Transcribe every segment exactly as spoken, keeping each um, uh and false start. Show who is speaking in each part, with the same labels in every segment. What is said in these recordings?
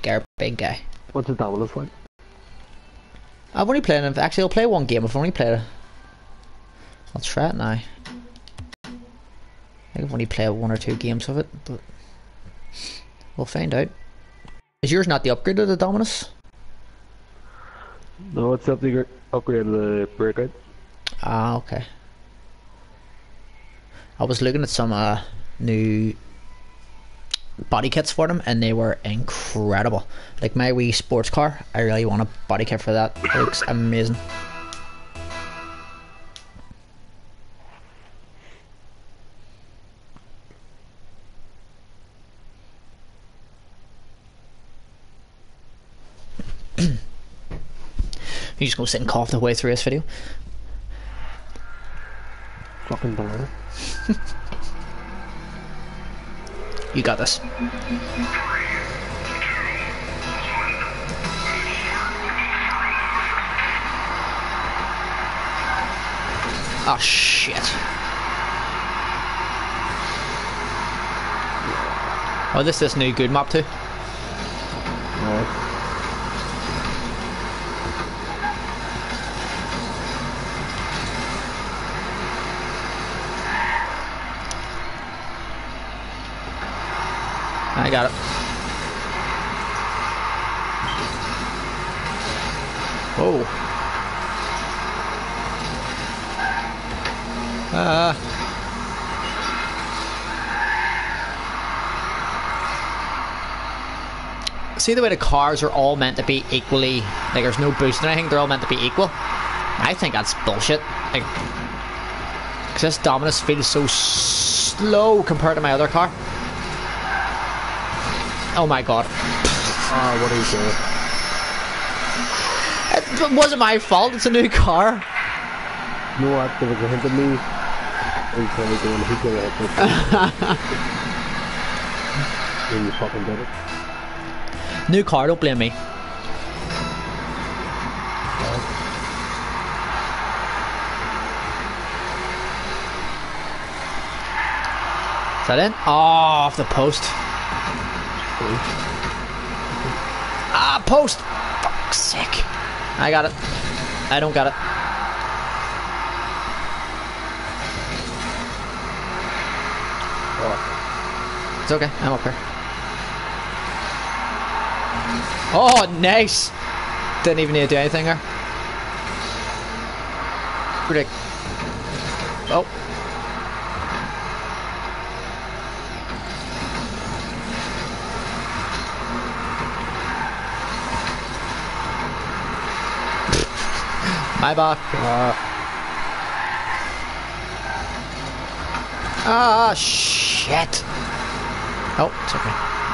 Speaker 1: guy, big guy.
Speaker 2: What's the Dominus like?
Speaker 1: I've only played it. Actually, I'll play one game. I've only played it. I'll try it now. I think I've only played one or two games of it, but we'll find out. Is yours not the upgrade of the Dominus?
Speaker 2: No, it's up the upgrade of the Breakout.
Speaker 1: Ah, okay. I was looking at some uh, new body kits for them, and they were incredible. Like my wee sports car, I really want a body kit for that. It looks amazing. You're just gonna sit and cough the way through this video.
Speaker 2: Fucking banana.
Speaker 1: You got this. Oh shit. Oh, this is new good map too.
Speaker 2: Right.
Speaker 1: I got it. Whoa. Uh. See the way the cars are all meant to be equally, like there's no boost or anything, they're all meant to be equal? I think that's bullshit. Like, cause this Dominus feels so slow compared to my other car. Oh my god.
Speaker 2: Ah, uh, what are you doing?
Speaker 1: It wasn't my fault, it's a new car.
Speaker 2: You know what, there was a hint of me. He's probably doing, he's gonna hit this. And you fucking did it.
Speaker 1: New car, don't blame me. Is that in? Oh, off the post. Ah, post! Fuck's sake. I got it. I don't got it.
Speaker 2: Oh.
Speaker 1: It's okay, I'm up here. Oh, nice! Didn't even need to do anything there. Predict. Oh. My bad.
Speaker 2: Uh,
Speaker 1: Ah, shit. Oh, it's okay.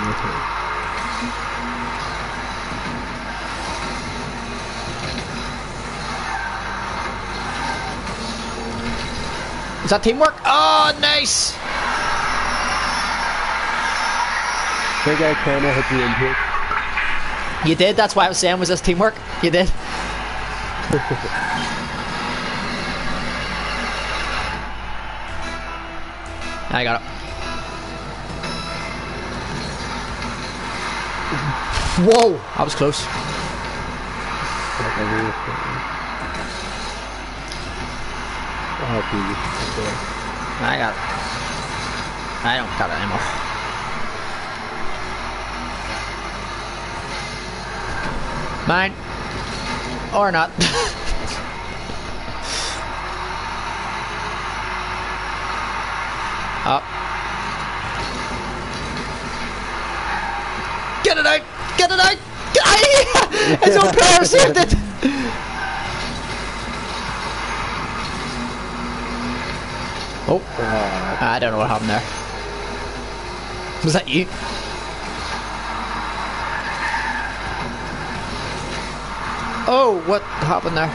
Speaker 1: Is that teamwork? Oh, nice!
Speaker 2: I think I kinda hit the intake.
Speaker 1: You did, that's why I was saying, was this teamwork? You did. I got it. Whoa! I was close. I got it. I don't got it anymore. Mine. Or not. Up. Get it out! Get it out! Get It's on player saved it! Oh. Uh, I don't know what happened there. Was that you? Oh, what happened there?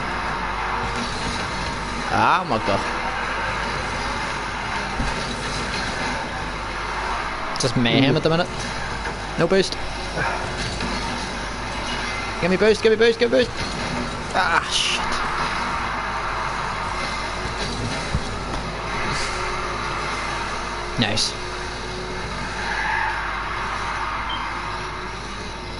Speaker 1: Ah, my god. Just mayhem at the minute. No boost. Give me boost, give me boost, give me boost. Ah, shit. Nice.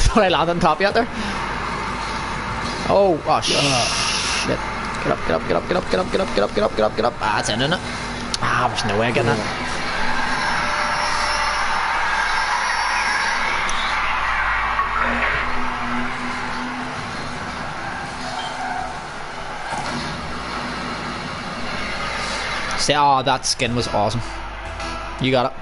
Speaker 1: thought I landed on top yet there. Oh, oh shit. Get up, get up, get up, get up, get up, get up, get up, get up, get up, get up. Ah, it's in, isn't it? Ah, there's no way of getting it. See, oh, that skin was awesome. You got it.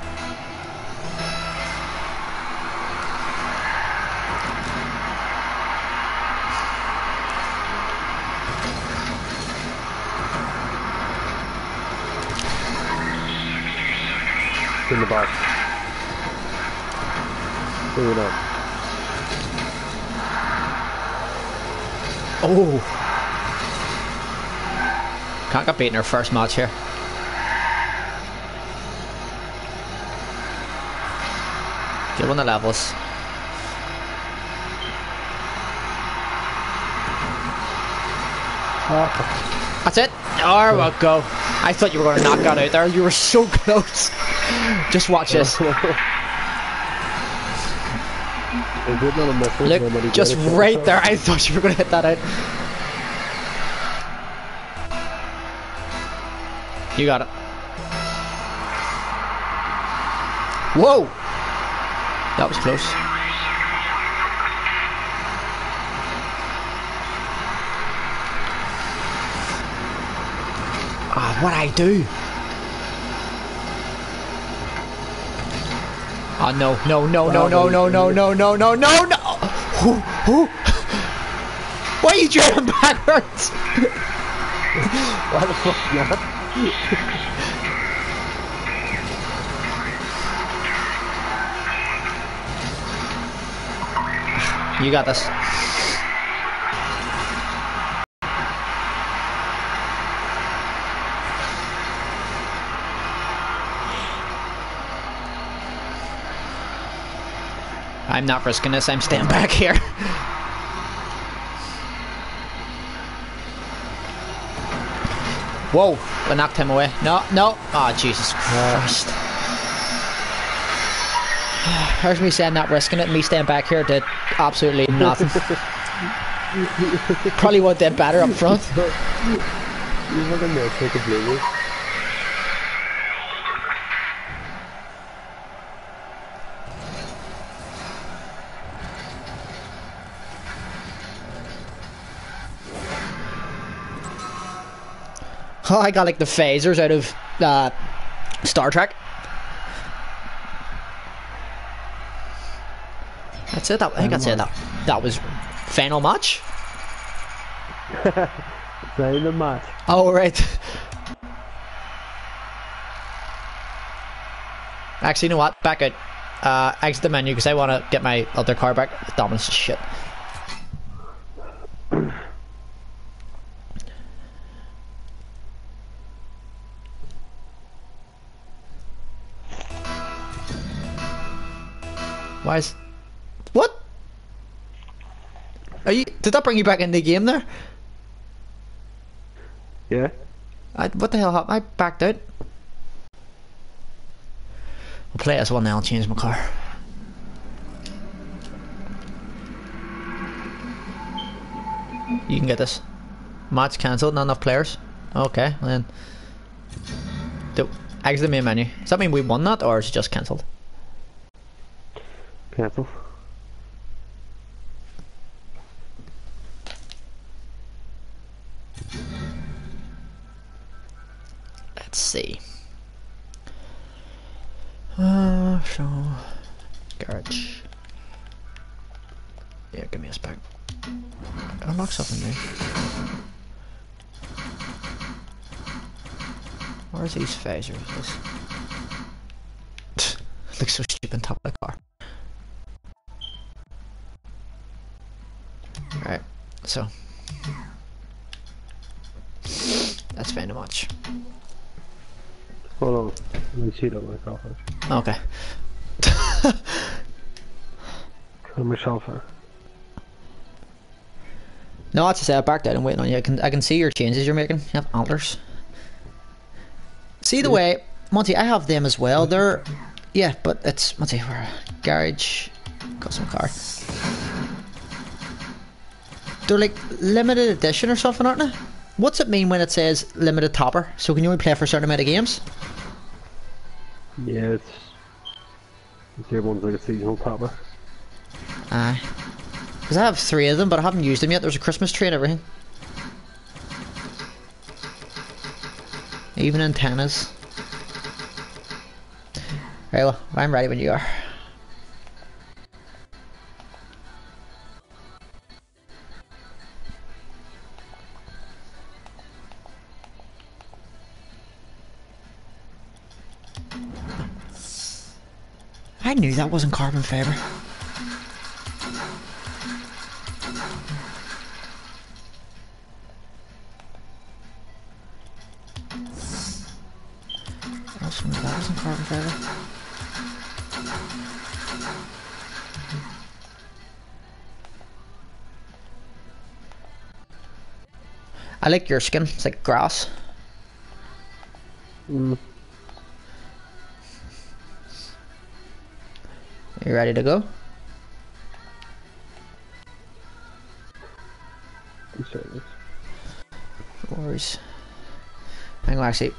Speaker 2: In the box. Bring it up.
Speaker 1: Oh. Can't get beat in our first match here. Get one of the levels.
Speaker 2: Oh.
Speaker 1: That's it. There we go. I thought you were going to knock that out there. You were so close. Just watch this. Look, just right there. I thought you were going to hit that out. You got it. Whoa! That was close. Ah, what'd I do? Oh no, no, no, no, no, no, no, no, no, no, no, no! Who, who? Why are you driving backwards?
Speaker 2: Why the fuck not?
Speaker 1: You got this. I'm not risking this, I'm staying back here. Whoa, I knocked him away. No, no. Oh, Jesus Christ. There's me saying not risking it, and me staying back here did absolutely nothing. Probably would have done better up front.
Speaker 2: You fucking know, take a blue.
Speaker 1: Oh, I got like the phasers out of uh, Star Trek. That's it. That, I think that's it. That, that was final match.
Speaker 2: Final match.
Speaker 1: Oh, right. Actually, you know what? Back out. Uh, exit the menu because I want to get my other car back. Dominus is shit. Why is... What? Are you... Did that bring you back in the game there?
Speaker 2: Yeah.
Speaker 1: I, what the hell happened? I backed out. We'll play as one now. I'll change my car. You can get this. Match cancelled. Not enough players. Okay, then. Do, exit the main menu. Does that mean we won that, or is it just cancelled?
Speaker 2: Cancel.
Speaker 1: Let's see. Uh, so garage. Yeah, give me a spec. Unlock something new. Where's these phasers? This looks so stupid on top of the car. Right, so that's fair much.
Speaker 2: Hold on, let me cheat on myself first.
Speaker 1: Okay.
Speaker 2: Kill myself first.
Speaker 1: No, that's to say I backed out and waiting on you. I can I can see your changes you're making. You have antlers. See the yeah. way, Monty, I have them as well. They're yeah, but it's Monty, where garage, custom car. They're like limited edition or something, aren't they? What's it mean when it says limited topper? So can you only play for a certain amount of games?
Speaker 2: Yeah, it's... Tier one's like a seasonal topper.
Speaker 1: Aye. Because I have three of them, but I haven't used them yet. There's a Christmas tree and everything. Even antennas. Right, well, I'm ready when you are. I knew that wasn't carbon fiber. I also knew that wasn't carbon fiber. I like your skin. It's like grass.
Speaker 2: Mm.
Speaker 1: You ready to go?
Speaker 2: I'm serious.
Speaker 1: No worries. I'm gonna actually.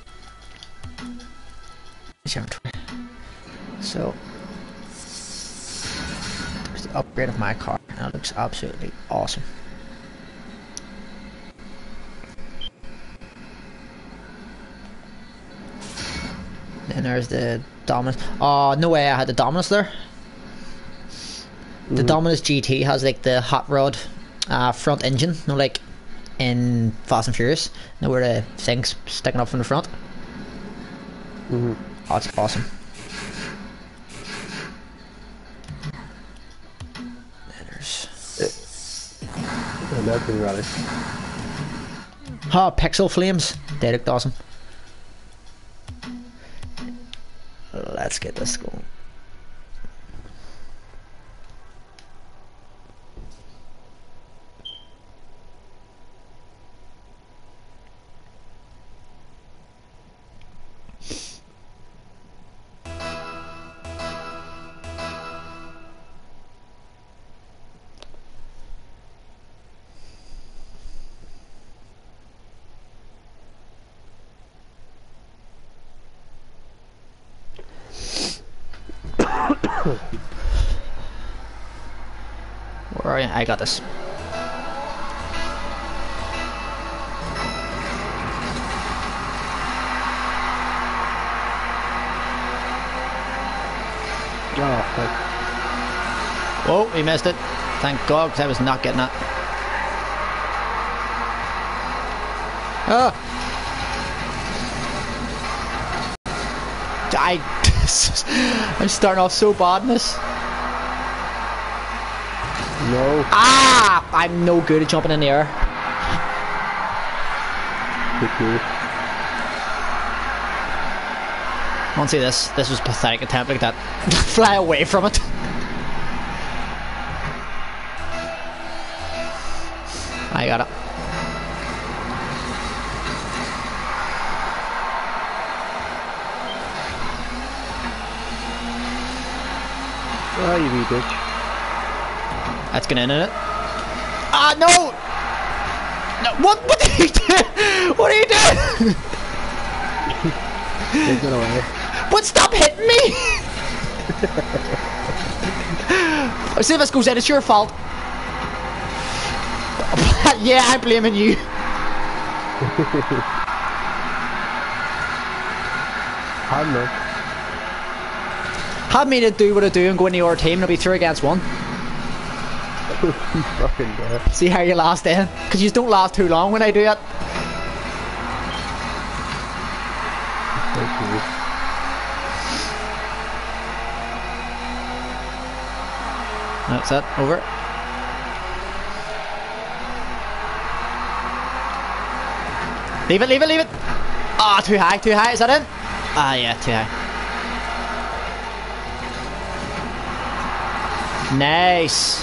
Speaker 1: So, there's the upgrade of my car, and it looks absolutely awesome. Then there's the Dominus. Oh, no way I had the Dominus there. The mm-hmm. Dominus G T has like the hot rod uh, front engine, no, like in Fast and Furious, know where the thing's sticking up from the front.
Speaker 2: Mm-hmm.
Speaker 1: Oh, it's awesome. Then there's.
Speaker 2: Yeah, that's been ready.
Speaker 1: Oh, Pixel Flames. They looked awesome. Let's get this going. Where are you? I got this.
Speaker 2: Oh, fuck.
Speaker 1: Whoa, he missed it. Thank God, because I was not getting that. Ah! I... I'm starting off so bad in this.
Speaker 2: No.
Speaker 1: Ah! I'm no good at jumping in the air. I want to see this. This was a pathetic attempt like that. Fly away from it. I got it.
Speaker 2: Oh, you wee bitch.
Speaker 1: That's gonna end in it. Ah, no! No, what? What did he do? What are you doing?
Speaker 2: Take it away.
Speaker 1: But stop hitting me! See if this goes in, it's your fault. Yeah, I'm blaming you.
Speaker 2: Hard enough.
Speaker 1: Have me to do what I do and go into your team and it'll be three against one.
Speaker 2: Fucking dead.
Speaker 1: See how you last then? Because you don't last too long when I do it. That's it. Over. Leave it, leave it, leave it. Ah, oh, too high, too high. Is that it? Ah, yeah, too high. Nice.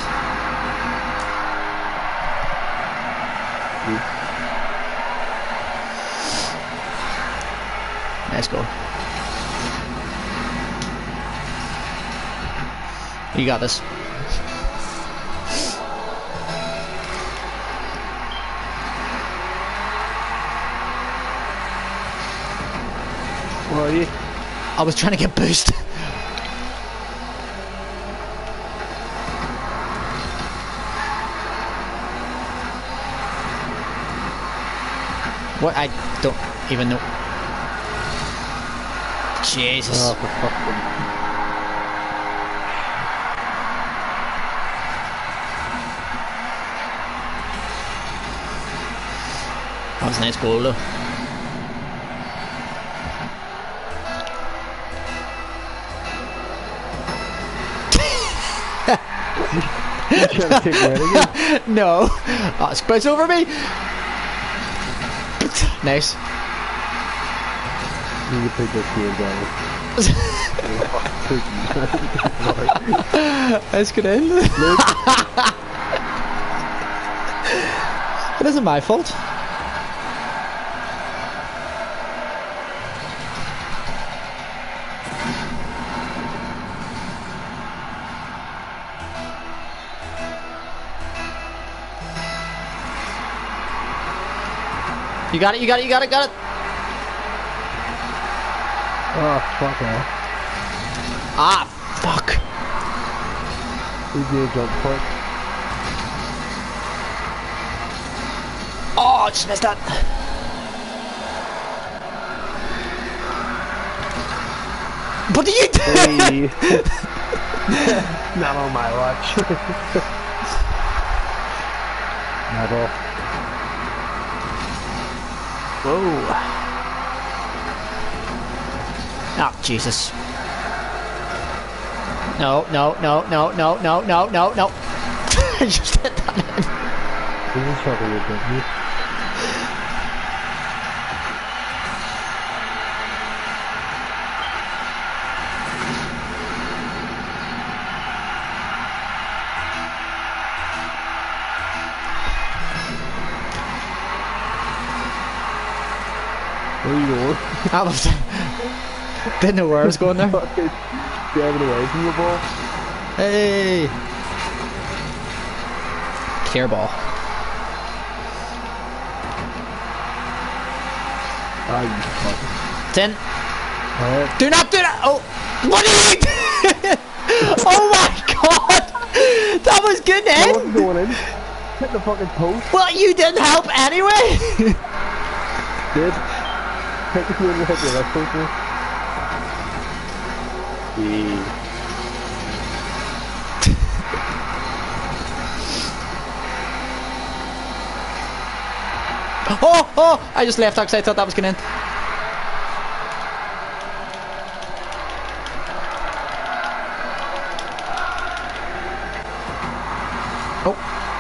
Speaker 1: Let's go. You got this.
Speaker 2: Where are you?
Speaker 1: I was trying to get boost. What? I don't even know. Jesus.
Speaker 2: Oh, for fuck's sake.
Speaker 1: That was a nice goal though.
Speaker 2: You trying to take red again?
Speaker 1: No. Oh, it spouts over me. Nice.
Speaker 2: You need to take this game down.
Speaker 1: Let's get in. It isn't my fault. You got it, you got it, you got it, got it.
Speaker 2: Oh, fuck off.
Speaker 1: Ah, fuck.
Speaker 2: We did a jump putt.
Speaker 1: Oh, I just missed that. What are you doing?
Speaker 2: Hey. Not on my watch. Not off.
Speaker 1: Whoa. Oh, Jesus. No, no, no, no, no, no, no, no, no. I just hit that in.
Speaker 2: This is probably a good move. Where are you going?
Speaker 1: I was, didn't know where I was going there.
Speaker 2: Fucking driving away from the ball.
Speaker 1: Hey! Clear ball.
Speaker 2: Ah, you fuck.
Speaker 1: It's in.
Speaker 2: Alright.
Speaker 1: Do not do that! Oh! What are you doing? Oh my god! That was good
Speaker 2: I
Speaker 1: in!
Speaker 2: wasn't going in. Hit the fucking post.
Speaker 1: Well, you didn't help anyway!
Speaker 2: Did. Hit the hit the left post. Yeah.
Speaker 1: Oh! Oh! I just left because I thought that was going in. Oh.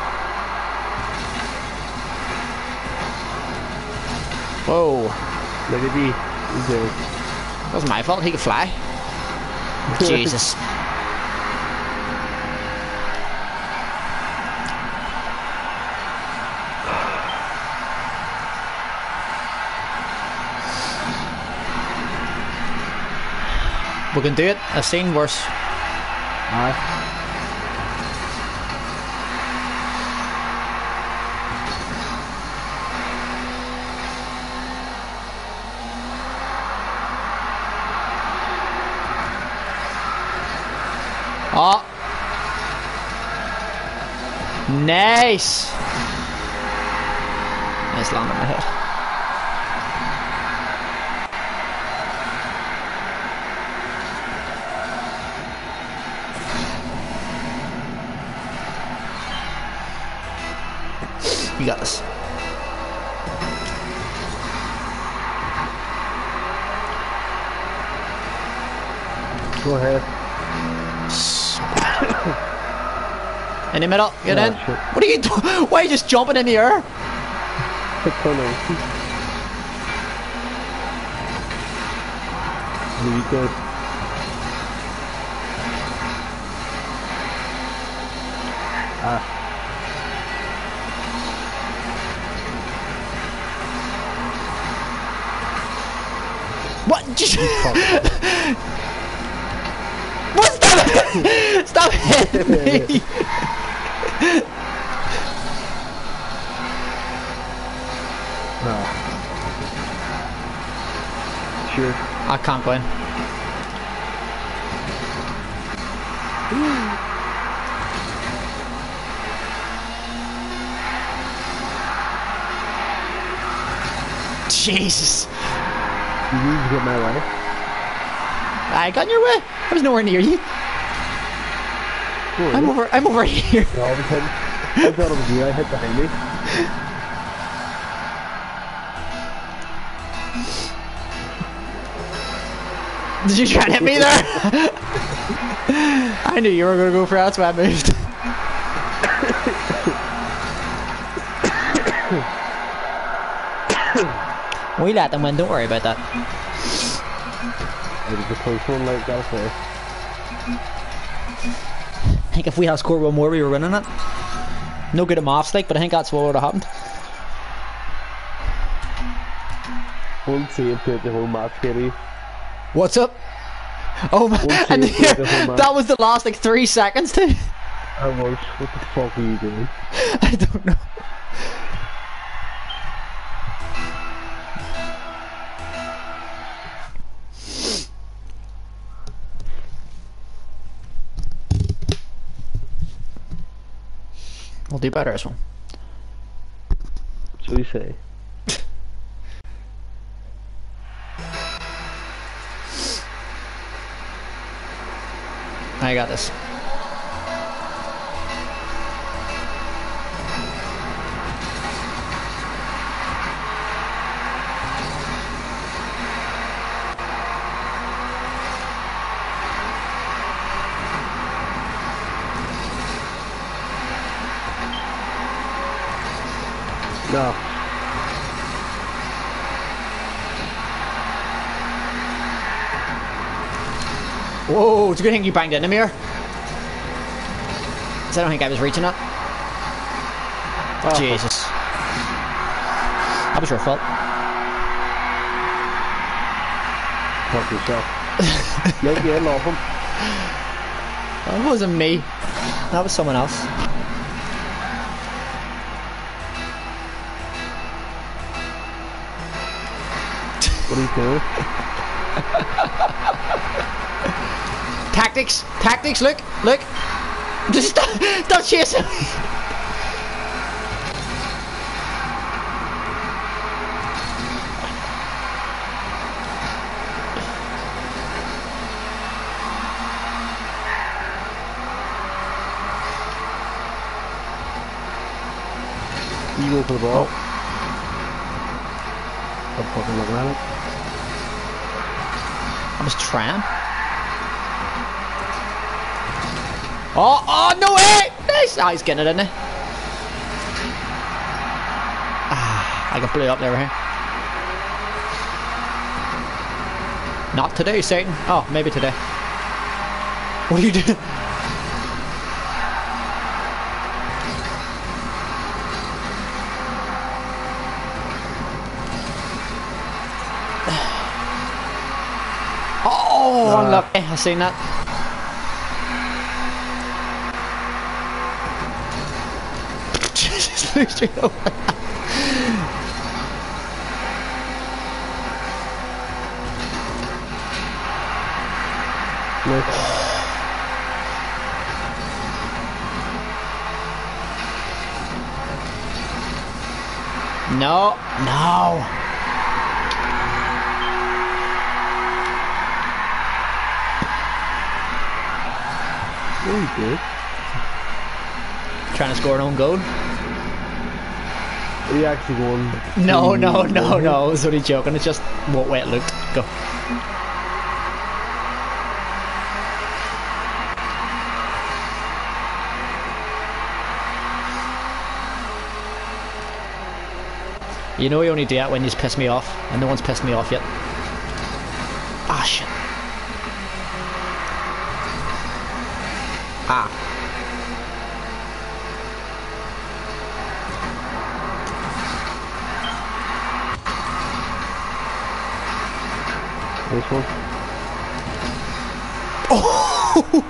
Speaker 1: Whoa.
Speaker 2: Look at me. He's there.
Speaker 1: That wasn't my fault. He could fly. Jesus. We can do it. I've seen worse.
Speaker 2: Aye.
Speaker 1: Oh. Nice. Nice land on my head. You got this.
Speaker 2: Go ahead.
Speaker 1: In the middle, get
Speaker 2: Oh,
Speaker 1: in.
Speaker 2: shit.
Speaker 1: What are you doing? Why are you just jumping in the air?
Speaker 2: Hit tunnel. Really good. Ah.
Speaker 1: What? What? Stop! Stop hitting me!
Speaker 2: No. sure.
Speaker 1: I can't go in. Jesus.
Speaker 2: You need to get my way.
Speaker 1: I got in your way. I was nowhere near you.
Speaker 2: Oh,
Speaker 1: I'm over. I'm over here.
Speaker 2: No, I was hitting. I thought it was you. I hit behind me.
Speaker 1: Did you try to hit me there? I knew you were going to go for that, so I moved. We let them win, don't worry about that.
Speaker 2: It was a close one, like, gotta say.
Speaker 1: I think if we had scored one more, we were winning it. No good at maths, like, but I think that's what would have happened.
Speaker 2: One save played the whole match, Katie.
Speaker 1: What's up? Oh, my, and that was the last, like, three seconds, too.
Speaker 2: I was. What the fuck are you doing?
Speaker 1: I don't know. We'll do better this one.
Speaker 2: So you say.
Speaker 1: I got this.
Speaker 2: No.
Speaker 1: Whoa, it's a good thing you banged into me here. 'Cause I don't think I was reaching it.
Speaker 2: Oh.
Speaker 1: Jesus. That was your fault.
Speaker 2: Fuck yourself. Yeah, yeah, love him.
Speaker 1: That wasn't me. That was someone else.
Speaker 2: What are you doing?
Speaker 1: Tactics! Tactics! Look! Look! Just stop, stop chasing me!
Speaker 2: You go for the ball. I'm fucking looking at it.
Speaker 1: I was trying. Oh, oh, no way! Nice! Oh, he's getting it, isn't he? Ah, I got blew up there, right? Not today, Satan. Oh, maybe today. What are you doing? Oh,
Speaker 2: Uh,
Speaker 1: unlucky. I seen that. Just flew straight over.
Speaker 2: Look.
Speaker 1: No, no.
Speaker 2: Very good.
Speaker 1: Trying to score an own goal?
Speaker 2: Are you actually going?
Speaker 1: No, no, no, no. I was only joking. It's just what way it looked. Go. You know you only do that when you just piss me off, and no one's pissed me off yet. Ah, shit. Ah.
Speaker 2: This one.
Speaker 1: Oh!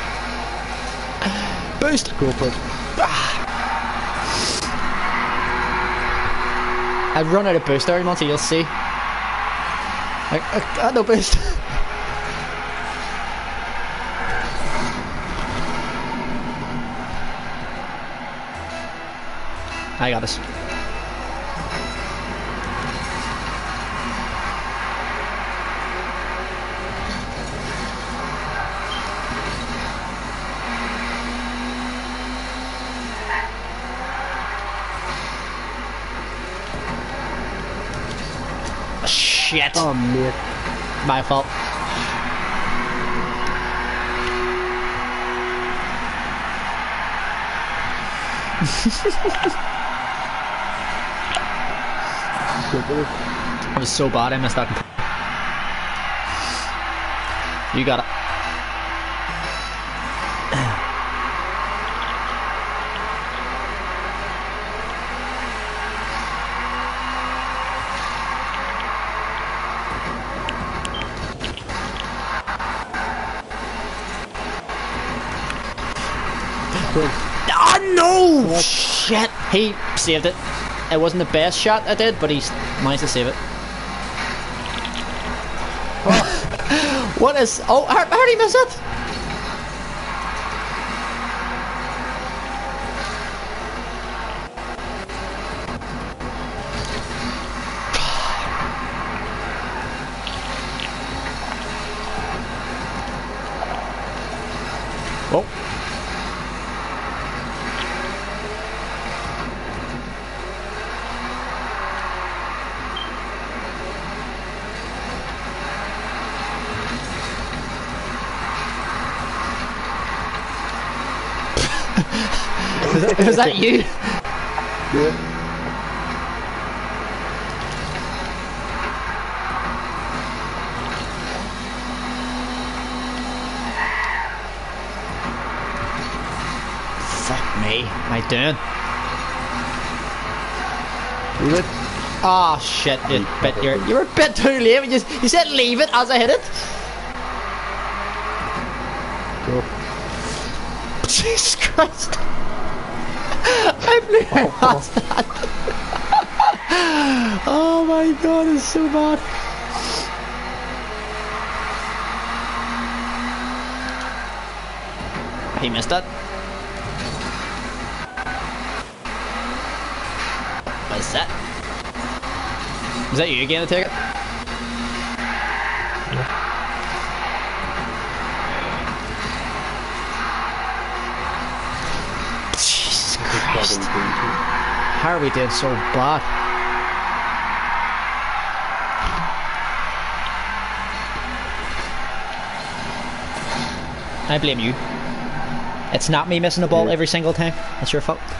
Speaker 1: Boost!
Speaker 2: Go for it.
Speaker 1: I'd run out of boost there, Monty, you'll see. I, I got no boost. I got this. Shit.
Speaker 2: Oh, mate.
Speaker 1: My fault. I was so bad I missed that. You got it. Oh no! What? Shit! He saved it. It wasn't the best shot I did, but he managed to save it. Oh. What is... Oh, how, how did he miss it? Oh. Was that, was that you?
Speaker 2: Yeah.
Speaker 1: Fuck me. What am I doing?
Speaker 2: Leave it.
Speaker 1: Oh shit, you bit you're you were a bit too late. You, just, you said leave it as I hit it.
Speaker 2: Go.
Speaker 1: Jesus Christ. I blew my past that. Oh my god, it's so bad. He missed that. What's that? Was that you again to take it? Jesus Christ. How are we doing so bad? I blame you. It's not me missing the ball every single time. That's your fault.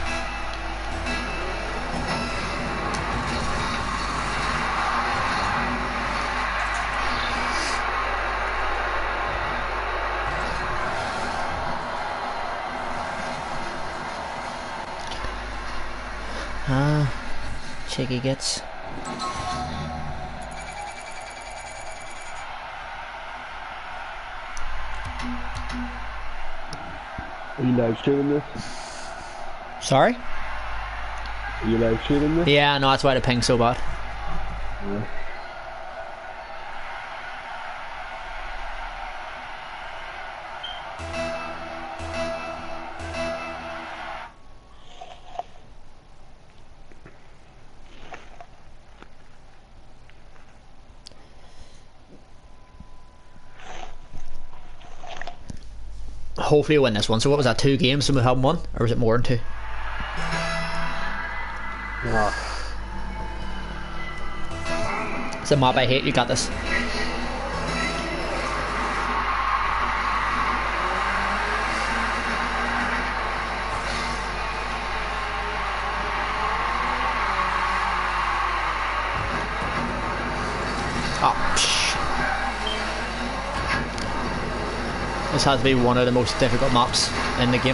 Speaker 1: Ah, Cheeky gets.
Speaker 2: Are you live streaming this?
Speaker 1: Sorry?
Speaker 2: Are you live streaming this?
Speaker 1: Yeah, no, that's why the ping's so bad.
Speaker 2: Yeah.
Speaker 1: Hopefully win this one. So what was that, two games and we haven't won? Or was it more than two?
Speaker 2: Yeah.
Speaker 1: It's a map I hate, you got this. Oh, psh. This has to be one of the most difficult maps in the game.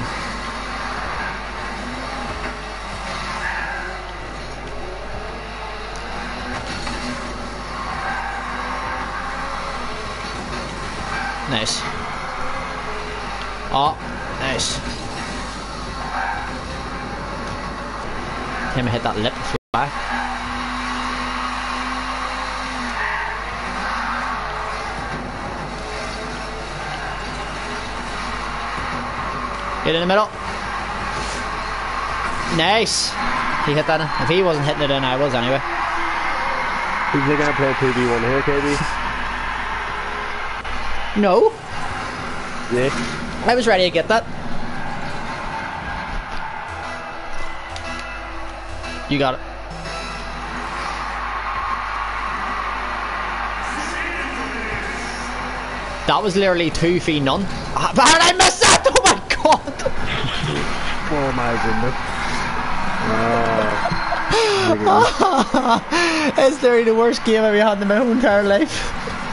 Speaker 1: Nice. Oh, nice. Him hit that lip back. Get in the middle. Nice. He hit that in. If he wasn't hitting it in, I was anyway.
Speaker 2: Is he gonna play two v one here, K B?
Speaker 1: No.
Speaker 2: Yeah.
Speaker 1: I was ready to get that. You got it. That was literally two v none. Ah, but how did I miss that? Oh my god!
Speaker 2: Oh my goodness. Oh.
Speaker 1: It's literally the worst game I've ever had in my whole entire life.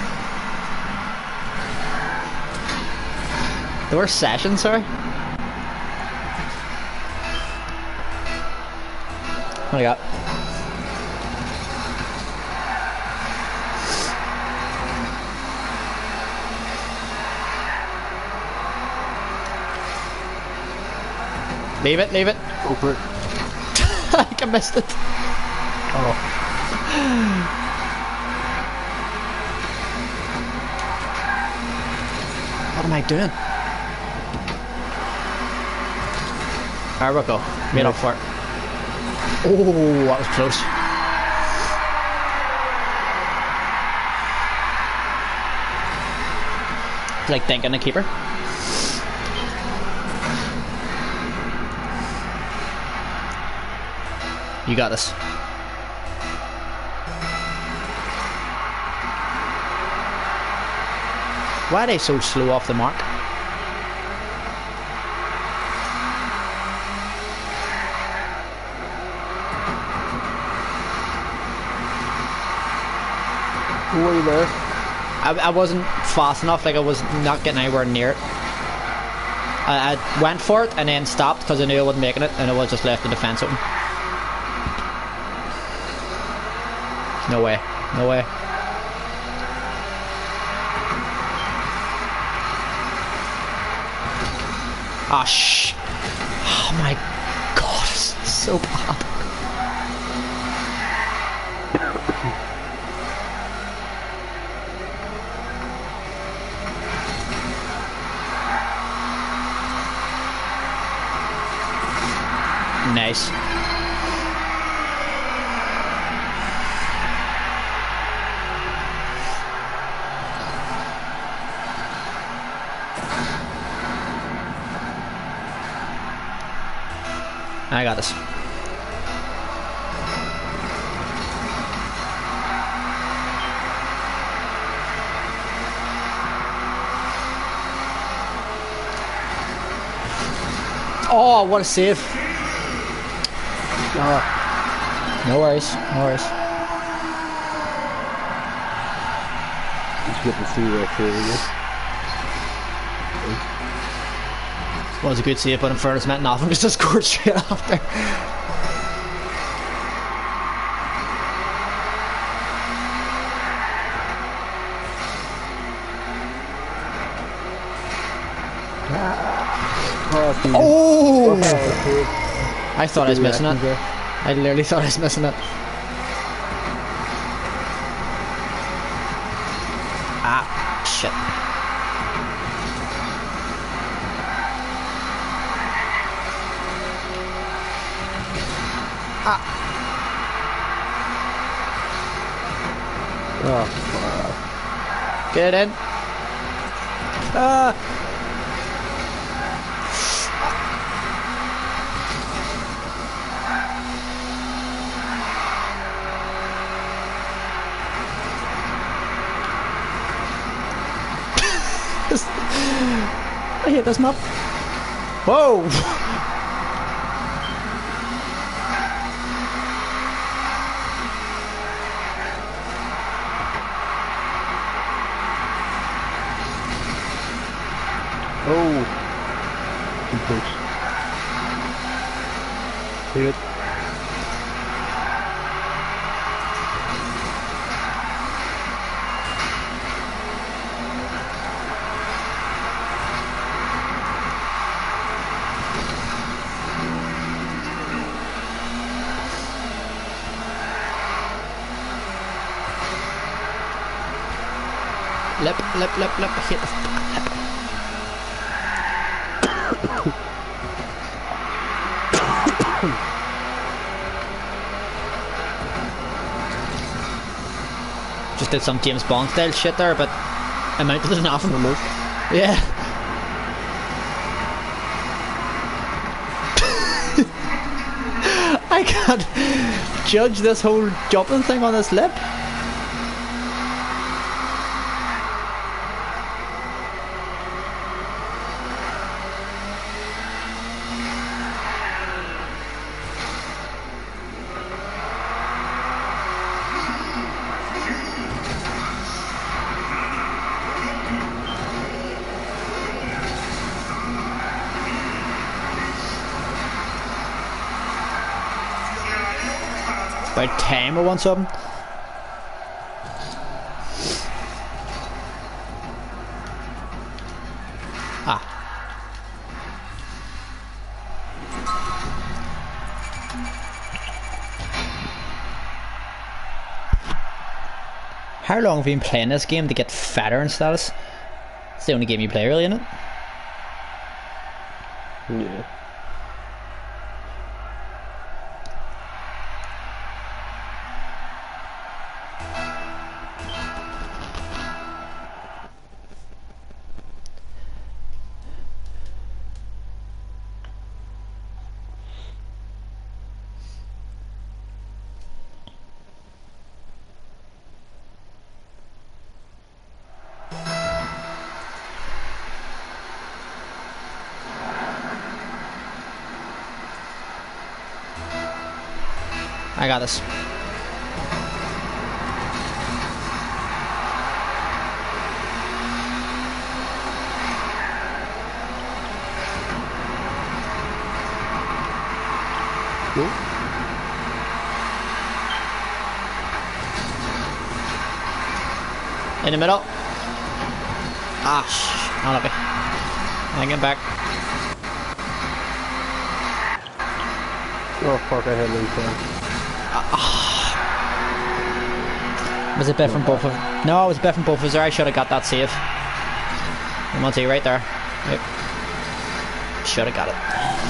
Speaker 1: The worst session, sorry. What do you got? Leave it, leave it.
Speaker 2: Go for it.
Speaker 1: I think I missed it.
Speaker 2: Oh.
Speaker 1: What am I doing? There we go. Made up for it. Oh, that was close. Like thinking the keeper. You got this. Why are they so slow off the mark?
Speaker 2: Who are you there?
Speaker 1: I, I wasn't fast enough, like I was not getting anywhere near it. I, I went for it and then stopped because I knew I wasn't making it and I was just left the defence open. No way. No way. Ah, shh. Oh my god, it's so bad. Nice. I got this. Oh, what a save.
Speaker 2: Oh.
Speaker 1: No worries, no worries.
Speaker 2: It's good to see you saving it.
Speaker 1: Well, it was a good save, but in fairness meant nothing because I scored straight after.
Speaker 2: Oh!
Speaker 1: Oh! I thought I was missing it. I literally thought I was missing it. Ah, shit. Ah.
Speaker 2: Oh.
Speaker 1: Get it in. Ah. I hit this map. Whoa!
Speaker 2: Oh. Good push. See it.
Speaker 1: Lip, lip, lip, lip, hit the lip. just did some James Bond style shit there, but amounted to nothing.
Speaker 2: Almost.
Speaker 1: Yeah. I can't judge this whole jumping thing on this lip. About time or want something. Ah. How long have you been playing this game to get veteran status? It's the only game you play really, isn't it?
Speaker 2: Yeah.
Speaker 1: I got this.
Speaker 2: Cool.
Speaker 1: In the middle. Ah, sh I'll be. I get back.
Speaker 2: Oh fuck, I had no time.
Speaker 1: Was it bet from both of No, it was bet from both of us there. I should have got that save. I'm on to you right there. Yep. Should have got it.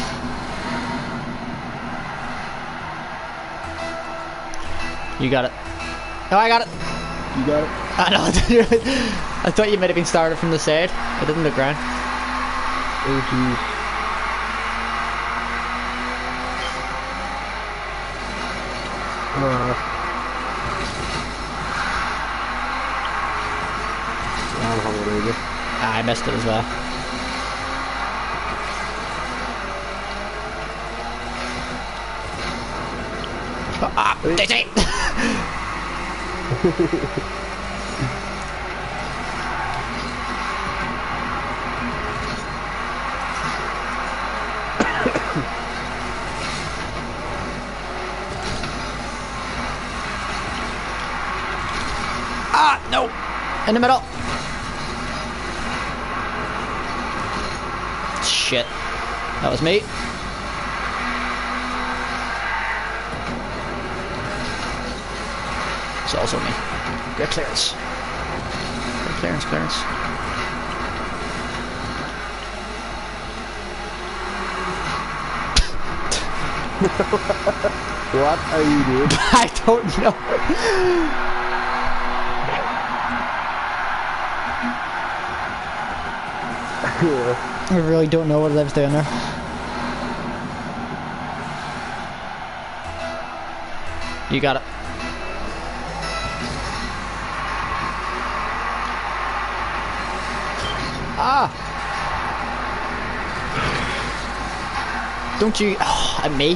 Speaker 1: You got it. No, I got it.
Speaker 2: You got it?
Speaker 1: I know. I thought you might have been started from the side. I didn't look around.
Speaker 2: Oh jeez. Uh, I don't have it either.
Speaker 1: Ah, I missed it as well. Oh, ah, Daisy! Ah, no! In the middle. Shit. That was me. It's also me. Good clearance. Good clearance, clearance.
Speaker 2: What are you doing?
Speaker 1: I don't know. I really don't know what I was doing there. You got it. Ah! Don't you... Oh, and me.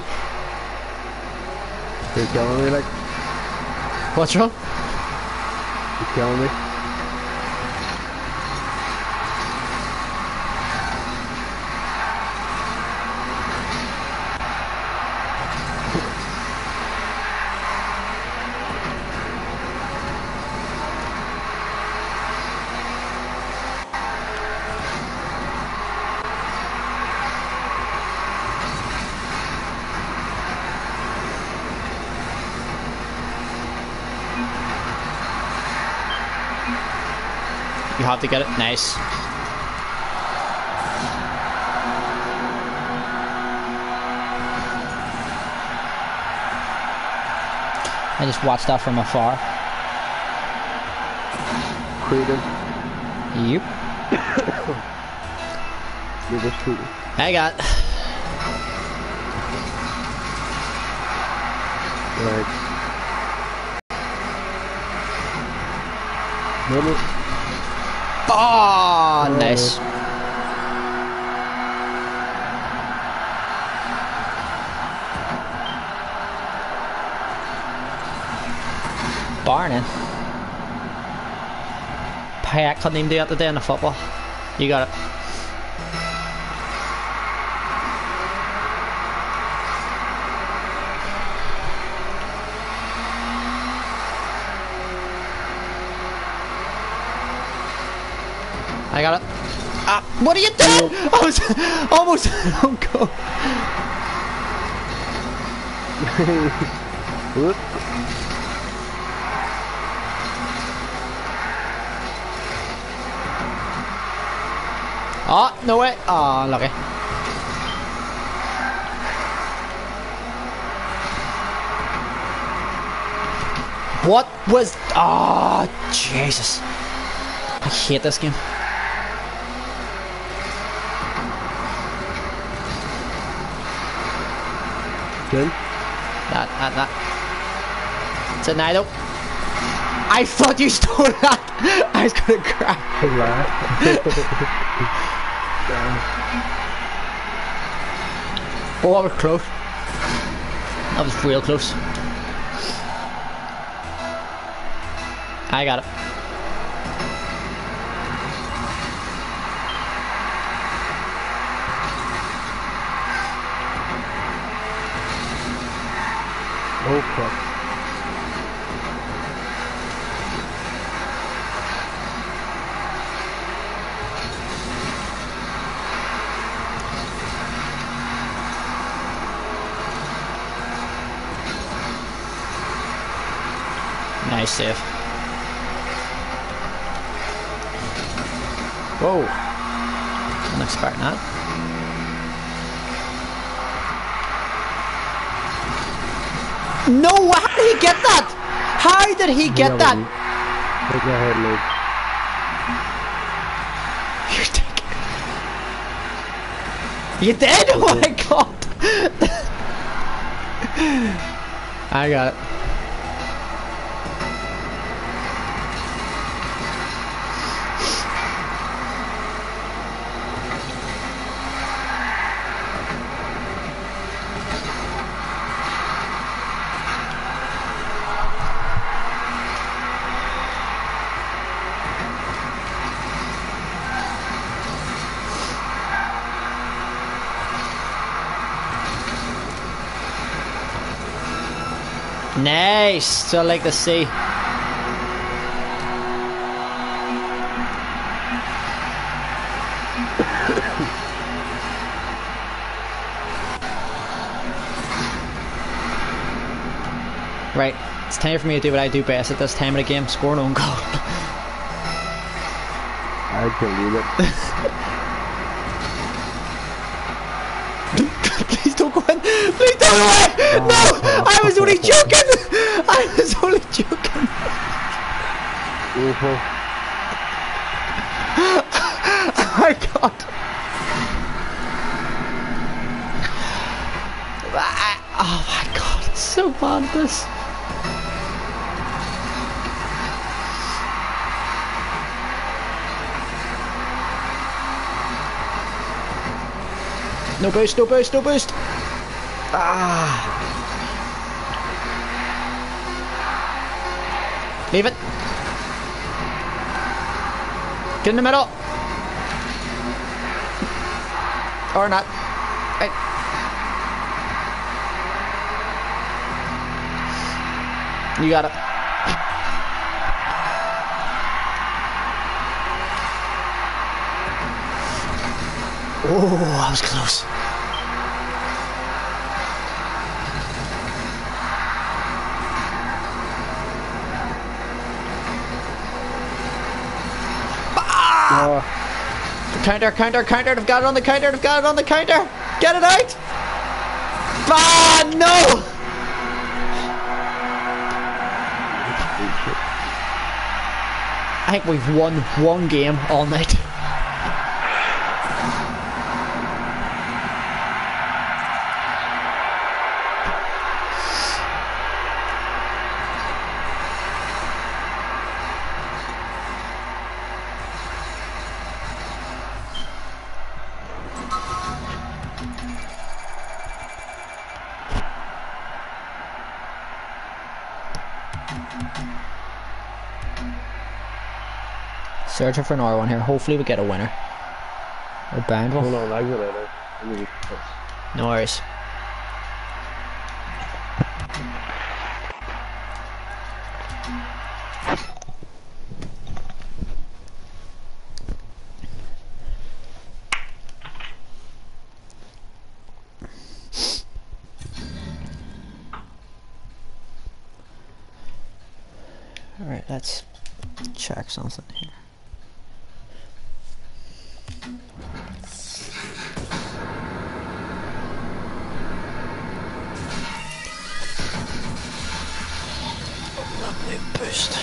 Speaker 2: You're killing me, like.
Speaker 1: What's wrong?
Speaker 2: You're killing me.
Speaker 1: You have to get it. Nice. I just watched that from afar.
Speaker 2: creative.
Speaker 1: Yep.
Speaker 2: You're just too.
Speaker 1: I got.
Speaker 2: Right. Middle.
Speaker 1: Oh, nice. Barney. Payak couldn't even do that today in the football. You got it. I got it. Ah, what are you doing? I was almost. Oh god.
Speaker 2: Whoop.
Speaker 1: Oh, no way. Oh, lucky. What was... Oh, Jesus. I hate this game.
Speaker 2: Good.
Speaker 1: That, that, that. It's a Nido. I thought you stole that. I was gonna cry. Oh, that was close. That was real close. I got it.
Speaker 2: Oh fuck.
Speaker 1: Nice save. Whoa. Wasn't expecting that. No, how did he get that? How did he get that?
Speaker 2: Take your head, Luke.
Speaker 1: You're taking... You did? Oh my god. I got it. Nice, so I like to see. Right, it's time for me to do what I do best at this time of the game, score an own goal.
Speaker 2: I can do that.
Speaker 1: Please don't go in! Please don't go in! No! I was only joking! I was only joking!
Speaker 2: Awful.
Speaker 1: Oh my god! I, oh my god, it's so bad this. No boost, no boost, no boost! Ah! Leave it! Get in the middle! Or not. Right. You got it. Oh, that was close.
Speaker 2: Oh.
Speaker 1: Counter, counter, counter. I've got it on the counter. I've got it on the counter. Get it out. Ah, no. I think we've won one game all night. Searching for another one here. Hopefully we get a winner. Or bound one.
Speaker 2: Hold on, I got it. Let me
Speaker 1: No worries. Alright, let's check something here. Boost.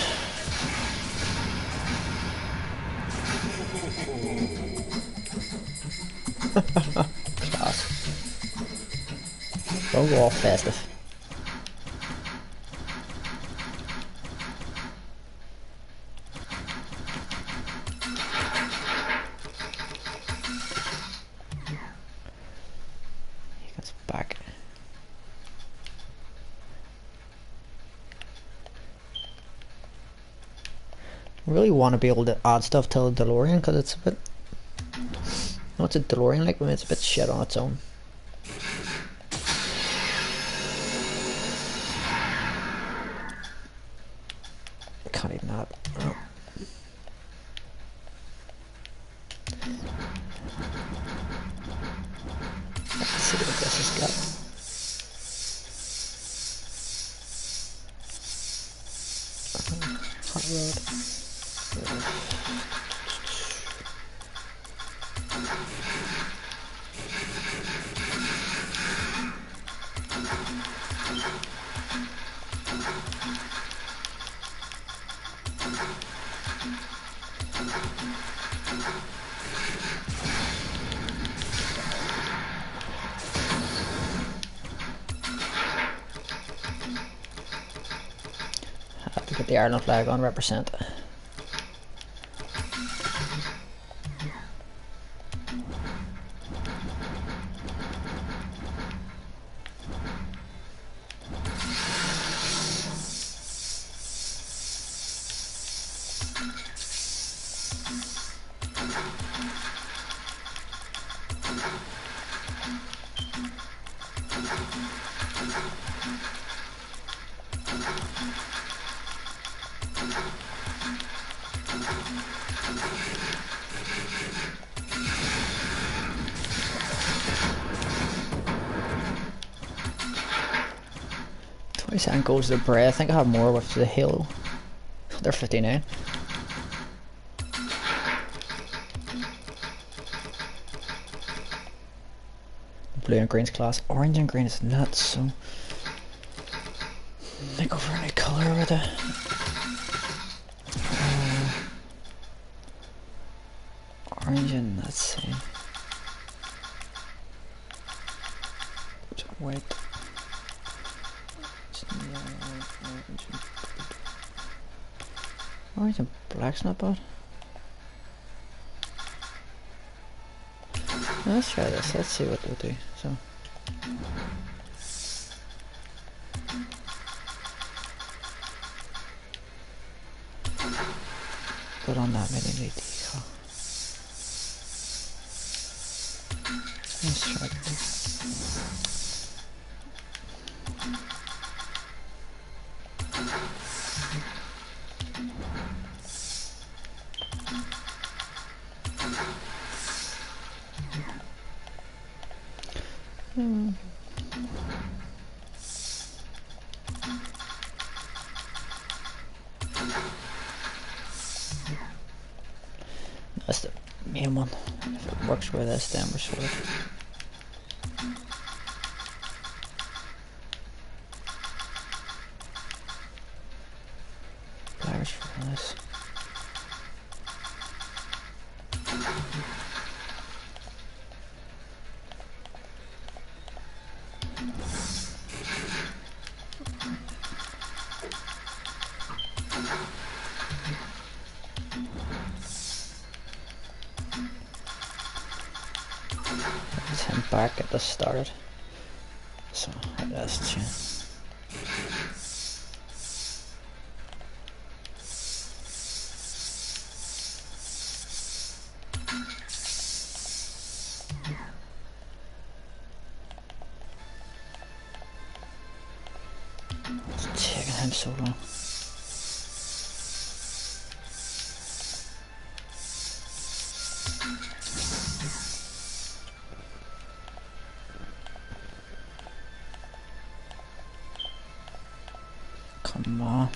Speaker 1: Class. Don't go all festive. He gets back. I really want to be able to add stuff to the DeLorean because it's a bit. No, it's a DeLorean like, but it's a bit shit on its own. Can't even add. Oh. Let's see what this has got. Hot rod. I have to get the Ireland flag on, represent. twenty-seven goes to the Bray. I think I have more with the Halo. They're fifty-nine. Blue and green's class. Orange and green is nuts, so make over any colour with it. Uh, orange and let's see. White. Orange and black's not bad. Let's try this. Let's see what we'll do. So, put on that mini L E D. Let's try this. Hmm. That's the main one. If it works with this, then we're sorted. Flowers for this. Let's him back at the start. So that's two. It's taking him so long. Come on.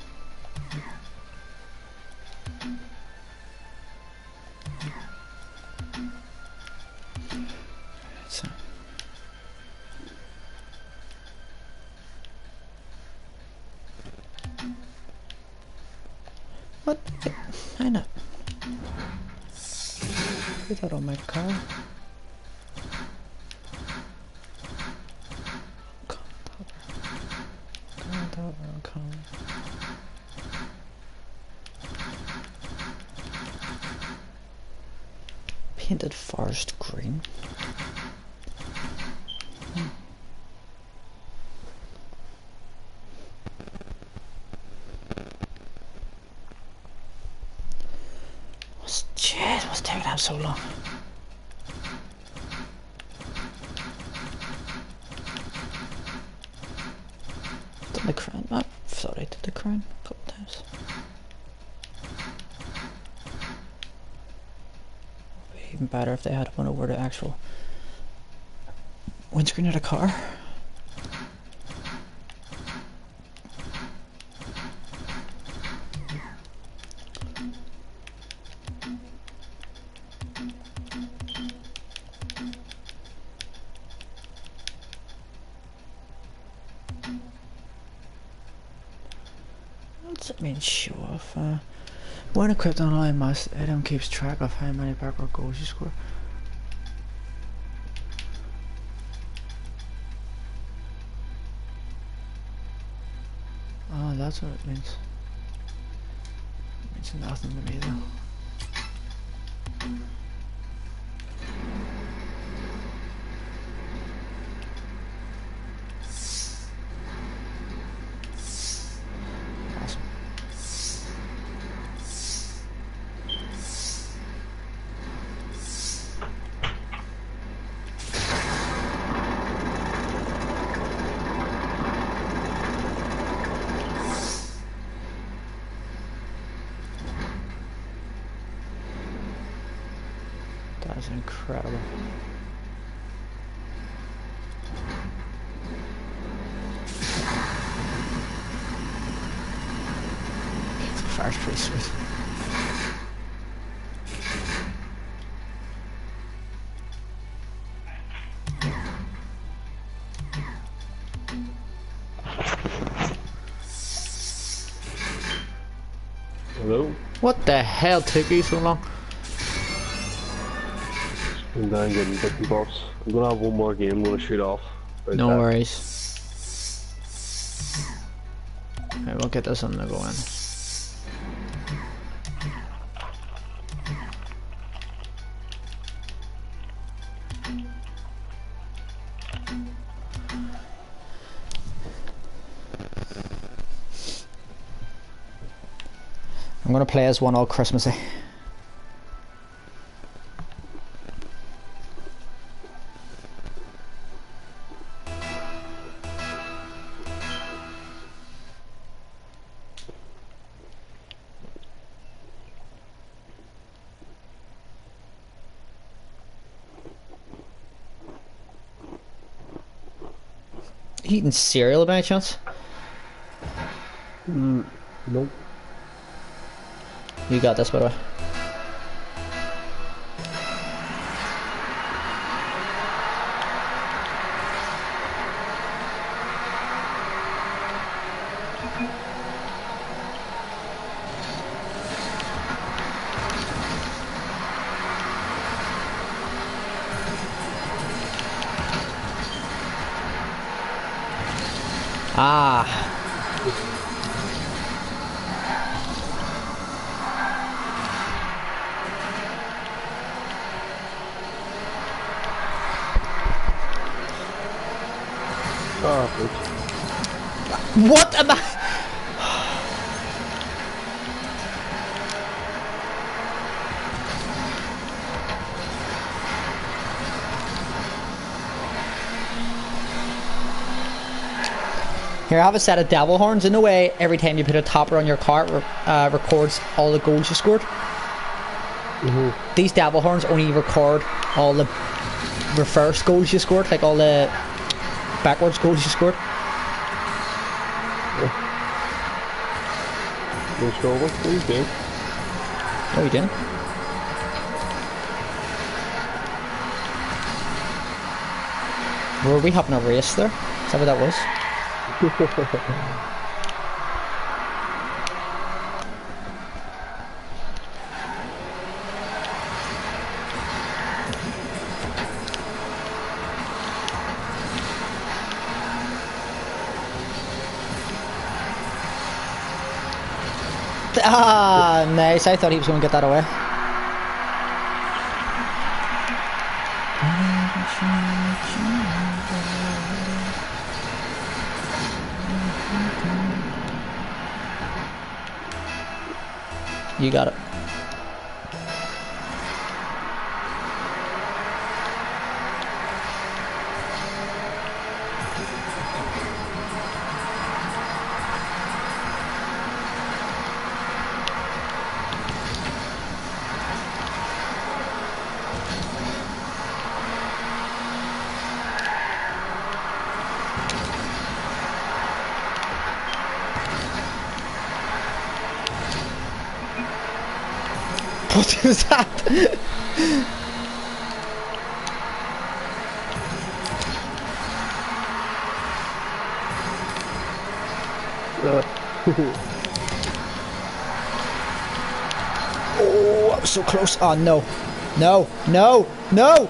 Speaker 1: So. What? I know. Put that on my car. Painted forest green. Hmm. What's shit? What's taking out so long? Did the crown? Oh, sorry, did the crown a couple times. Even better if they had one over the actual windscreen of the car. What's it mean show off? Uh, when equipped online, must item keeps track of how many backward goals you score. Oh, that's what it means. It means nothing to me though. That is incredible. The fire's pretty sweet.
Speaker 2: Hello?
Speaker 1: What the hell took you so long?
Speaker 2: I'm down getting bits and bobs. I'm gonna have one more game I'm gonna shoot off. Right
Speaker 1: No
Speaker 2: back.
Speaker 1: worries. Alright, we'll get this on the go in. I'm gonna play as one all Christmassy. Eating cereal by any chance?
Speaker 2: Mm, nope.
Speaker 1: You got this, by the way. Ah. What am I? Here, I have a set of devil horns. In a way, every time you put a topper on your car, it uh, records all the goals you scored.
Speaker 2: Mm-hmm.
Speaker 1: These devil horns only record all the reverse goals you scored, like all the backwards goals you scored.
Speaker 2: No score, what are you doing?
Speaker 1: What are you doing? Were we having a race there? Is that what that was? Ah, nice. I thought he was going to get that away. You got it. What is that? Oh, I was so close. Oh, no. No, no, no!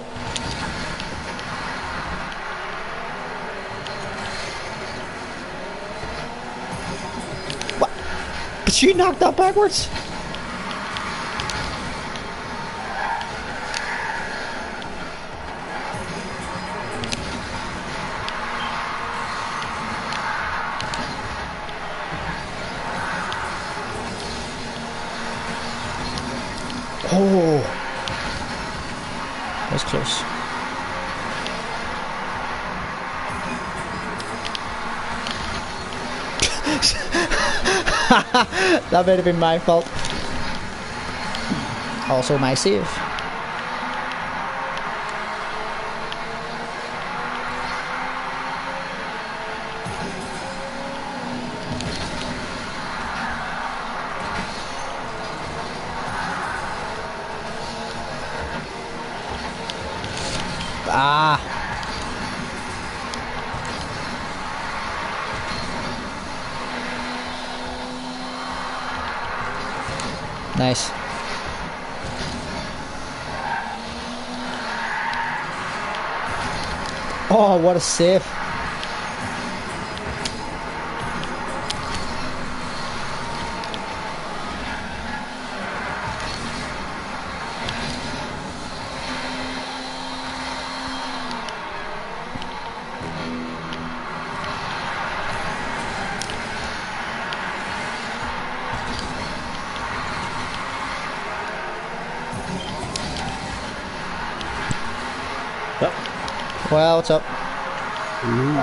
Speaker 1: What? But you knocked that backwards? Oh, that was close. That might have been my fault. Also my save. Ah. Nice. Oh, what a save. Well, what's up?
Speaker 2: Mm.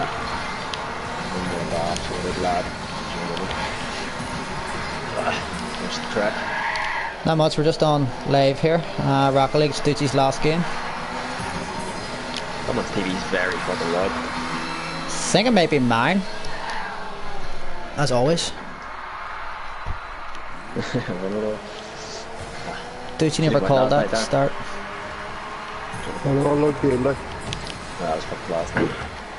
Speaker 3: What's the crack?
Speaker 1: Not much, we're just on live here. Uh, Rocket League, Stucci's last game.
Speaker 3: Someone's T V's very fucking loud.
Speaker 1: I think it might be mine. As always. Stucci never called that to start.
Speaker 2: I don't know, game like.
Speaker 3: That was fucking last night.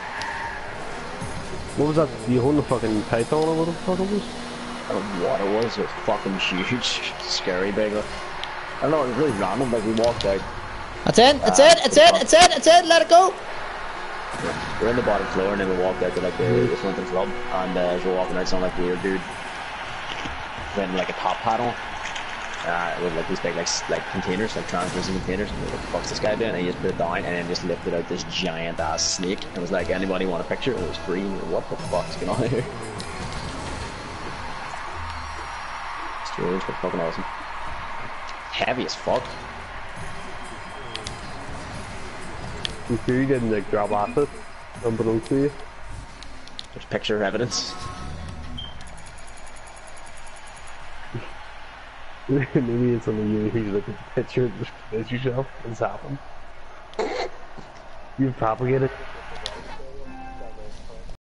Speaker 2: What was that? You holding the fucking python or what the fuck it was?
Speaker 3: I don't know what it was. It was fucking huge, scary big. I don't know. It was really random. Like we walked out.
Speaker 1: That's it. That's
Speaker 3: uh,
Speaker 1: it. That's it. That's it. That's it. Let it go.
Speaker 3: We're in the bottom floor, and then we walked out to like the, the front of the club, and uh, as we're walking out, some like weird dude went like a top panel. Uh, with like these big like like containers, like translucent containers. And like, what the fuck's this guy doing? And he just put it down and then just lifted out this giant ass snake. And was like, anybody want a picture? And it was free. What the fuck's going on here? Strange, but fucking awesome. Heavy as fuck.
Speaker 2: You sure you didn't like drop acid unbeknownst to you?
Speaker 3: There's picture evidence.
Speaker 2: Maybe it's something you you look at the picture and just convince yourself it's happened. You've propagated.